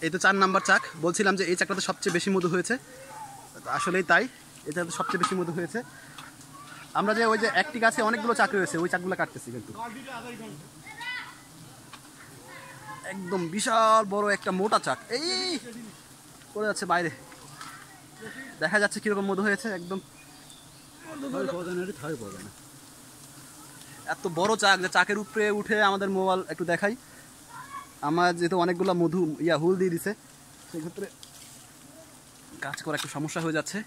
এই তো 4 নাম্বার চাক। বলছিলাম যে এই চাকটাতে সবচেয়ে বেশি মধু হয়েছে, আসলেই তাই, এটাতে সবচেয়ে বেশি মধু হয়েছে। আমরা যে ওই যে একটি গাছে অনেকগুলো চাক রয়েছে, ওই চাকগুলো কাটতেছি কিন্তু। একদম বিশাল বড় একটা মোটা চাক এই পড়ে যাচ্ছে বাইরে, দেখা যাচ্ছে কিরকম মধু হয়েছে। একদম এত বড় চাক যে চাকের উপরে উঠে আমাদের মোবাইল একটু দেখাই। আমার যেহেতু অনেকগুলো মধু হুল দিয়ে দিছে, সেক্ষেত্রে কাজ করা একটু সমস্যা হয়ে যাচ্ছে।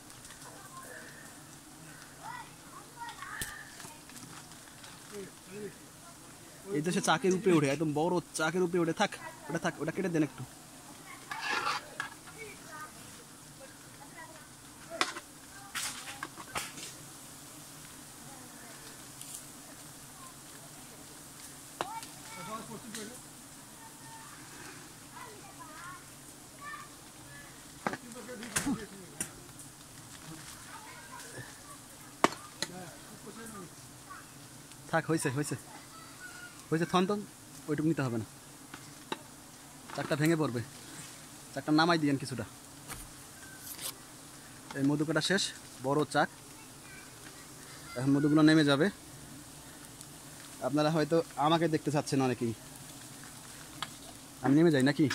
এই দেশে চাকের উপরে উঠে, একদম বড় চাকের উপরে উঠে। থাক ওটা, থাক ওটা কেটে দেন একটু। থাক, হয়েছে হয়েছে হয়েছে, থন থন, ওইটুকু নিতে হবে না, চাকটা ভেঙে পড়বে। চাকটা নামাই দিয়েন কিছুটা। এই মধু কাটা শেষ, বড় চাক। এখন মধুগুলো নেমে যাবে। আপনারা হয়তো আমাকে দেখতে চাচ্ছেন অনেকেই, আমি নেমে যাই নাকি।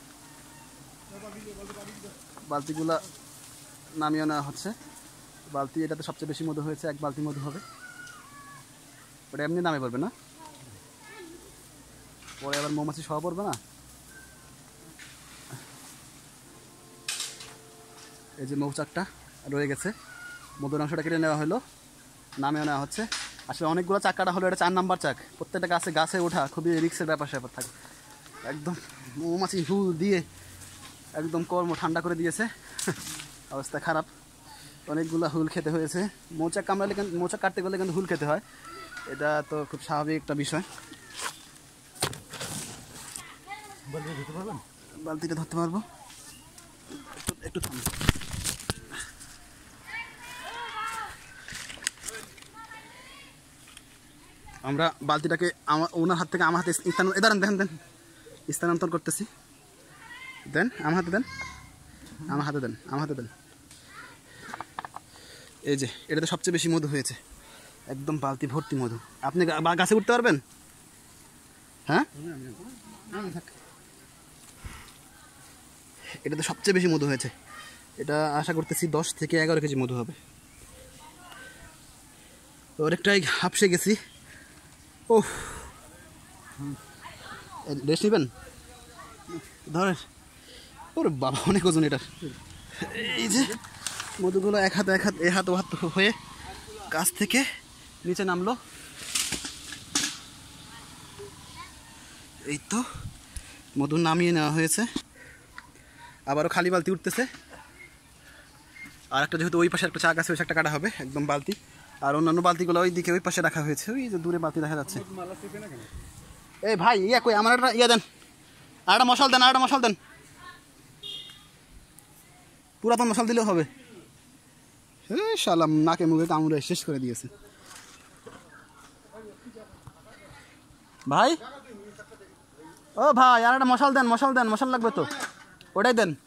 বালতিগুলা নামিয়ে নেওয়া হচ্ছে। বালতি এটাতে সবচেয়ে বেশি মধু হয়েছে, 1 বালতি মধু হবে। ওটা এমনি নামে পড়বে না, পরে আবার মৌমাছি সহ পড়বে না। এই যে মৌচাকটা রয়ে গেছে, মধুর অংশটা কেটে নেওয়া হলো, নামিয়ে নেওয়া হচ্ছে। আসলে অনেকগুলো চাক কাটা হলো, এটা 4 নাম্বার চাক। প্রত্যেকটা গাছে ওঠা খুবই রিক্সের ব্যাপার স্যাপার থাকে। একদম মৌমাছি হুল দিয়ে একদম কর্ম ঠান্ডা করে দিয়েছে, অবস্থা খারাপ। অনেকগুলো হুল খেতে হয়েছে। মৌচাক কামড়ালে, মৌচাক কাটতে গেলে কিন্তু হুল খেতে হয়, এটা তো খুব স্বাভাবিক একটা বিষয়। বালতিটা ধরতে পারবো, একটু থাম। আমরা বালতিটাকে ওনার হাত থেকে আমার হাতে স্থানান্তর করতেছি। দেন আমার হাতে দেন, আমার হাতে দেন, আমার হাতে দেন। এই যে এটাতে সবচেয়ে বেশি মধু হয়েছে, একদম বালতি ভর্তি মধু। আপনি গাছে উঠতে পারবেন? হ্যাঁ, এটাতে সবচেয়ে বেশি মধু হয়েছে। এটা আশা করতেছি 10 থেকে 11 কেজি মধু হবে। তো অনেকটাই হাঁপসে গেছি। ও রেস্ট নেবেন, ধরেন। ওরে বাবা, অনেক ওজন এটার। এই যে মধুগুলো এক হাত এ হাত ও হাত হয়ে গাছ থেকে নিচে নামলো। এই তো মধু নামিয়ে নেওয়া হয়েছে। আবারও খালি বালতি উঠতেছে। আর একটা যেহেতু ওই পাশে একটা চাক আছে, ওই চাকটা কাটা হবে একদম বালতি। আর অন্যান্য বালতিগুলো ওই দিকে ওই পাশে রাখা হয়েছে, ওই যে দূরে বালতি দেখা যাচ্ছে। এই ভাই কই, আমার একটা দেন, আর একটা মশাল দেন, আর একটা মশাল দেন। পুরাতন মশাল দিলেও হবে। শালাম নাকে মুখে কামড়ে শেষ করে দিয়েছে। ভাই, ও ভাই, আর একটা মশাল দেন, মশাল দেন, মশাল লাগবে তো, ওটাই দেন।